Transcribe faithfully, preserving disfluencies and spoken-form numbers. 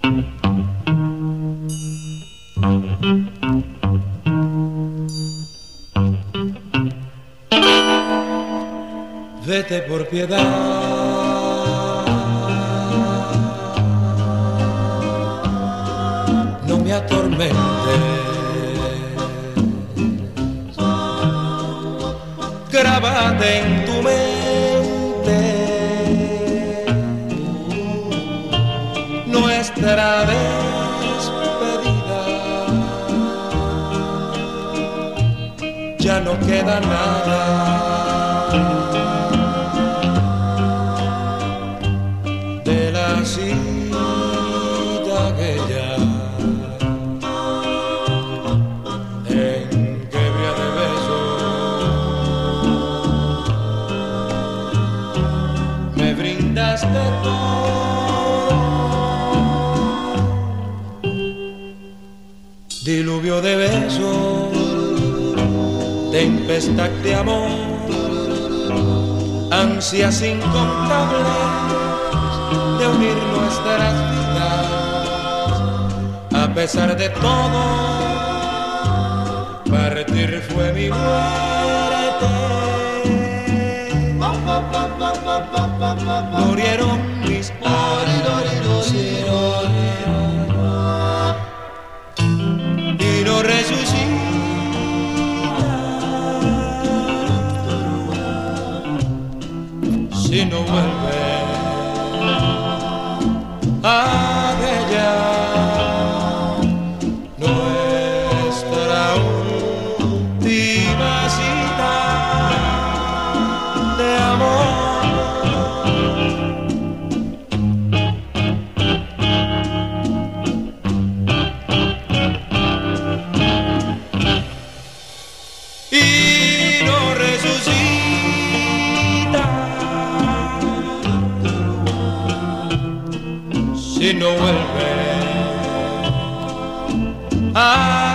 Vete por piedad, no me atormentes, grábate en tu mente nuestra despedida, ya no queda nada de la cita aquella en que bría de besos me brindaste todo, diluvio de besos, tempestad de amor, ansias incontables de unir nuestras vidas. A pesar de todo, partir fue mi muerte. Murieron mis ansias y no resucita si no vuelve aquella nuestra última cita de amor. Y no resucita si no vuelve a